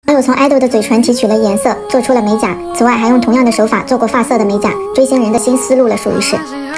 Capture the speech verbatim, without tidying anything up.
网友从爱豆的嘴唇提取了颜色，做出了美甲。此外，还用同样的手法做过发色的美甲。追星人的新思路了，属于是。